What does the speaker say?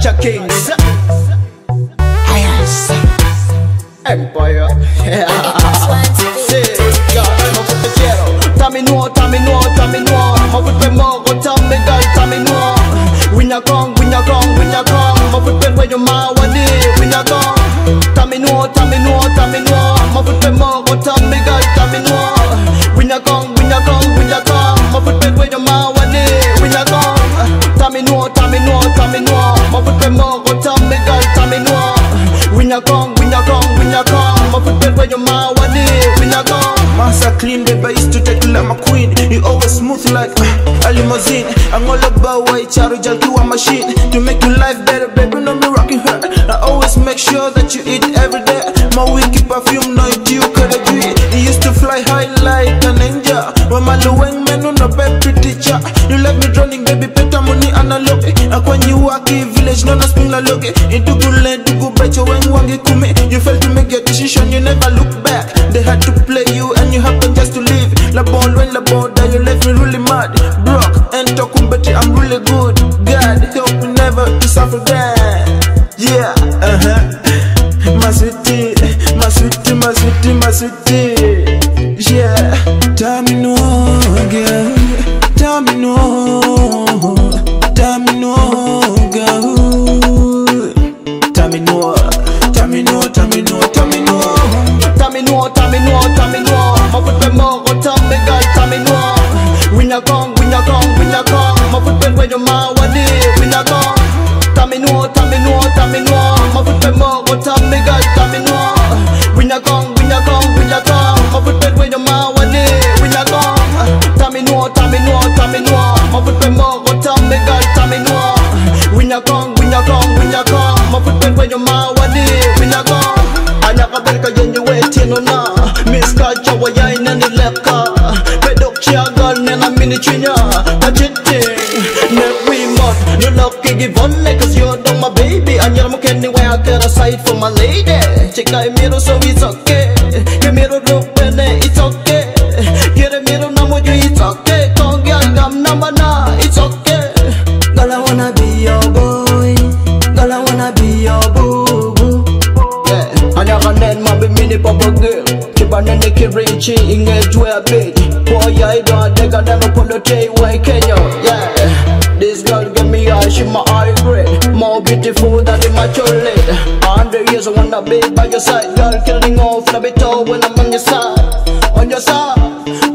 Khalca Kings. Empire. Say, yeah, I'm up with the ghetto. Tammy no, Tammy no, Tammy no. I'm up with the mogo, Tammy girl, Tammy no. When you come, when you come, when you come. I'm up with the way your ma wadi. When you come, Tammy no, Tammy no, Tammy no. I'm up with the mogo, Tammy girl, Tammy no. When you come, when you come, when you come. I'm up with the way your ma wadi. When you come, Tammy no, Tammy no, Tammy no. I'm up with the mogo, Tammy girl, Tammy no. When you come, when you come, when you come, I put that where your mouth was when you come. Massa clean, baby, I used to take you like my queen. You always smooth like a limousine. I'm all about white charo gel to a machine. To make your life better, baby, no me rocking her. I always make sure that you eat every day. My wiki perfume, no it you could agree. You used to fly high like an angel. When my low wing man on a baby teacher. You left me drowning, baby, peta money analog. And when you walk in village, no no spring la look. Into good land, to go bet your when wangi kume. You failed to make a decision, you never look back. They had to play you and you happened just to leave. La ball when la ball that you left me really mad. Broke and talking better, I'm really good. God help me never to suffer again. Yeah, my sweetie, my sweetie, my sweetie, my sweetie. Yeah, tell me no, girl. Tell me no, tell me no, girl. Tell me no, tell me no, tell me no, tell me no. Tell me no, tell me no, tell me no. I put the mogo, tell me girl, tell me no. When you come, when you come, when you come. I put the where your mouth was when you come. Tell me no, tell me no, tell me no. I put the mogo, tell me girl, tell me no. When you come, when you come, when you come. I put the where your mouth was when you come. Tell me no, tell me no, tell me no. I put the mogo, tell me girl, tell me no. When you come, when you come, when you come. I put the where your mouth was when you come. Anyakabelka yenye wetino na Miss Khalca wa yaina ni leka Pedok chiagal nena mini chinya Tachiting Net we must No lucky give on cause you're done my baby And you're anywhere I get aside for my lady Chika emiro so it's okay Emiro rupene it's okay Kire miro namuju it's okay Kongi agam namana it's okay Girl I wanna be your boy Girl I wanna be your boo boo Anya kanen mabi mini papa girl Kiba nene kirichi inge jwe a bit Boy I don't take a never put no tay way Kenya Yeah This girl give me eye, she my eye grade More beautiful than the mature lady 100 years I wanna be by your side Girl killing off na bit when I'm on your side On your side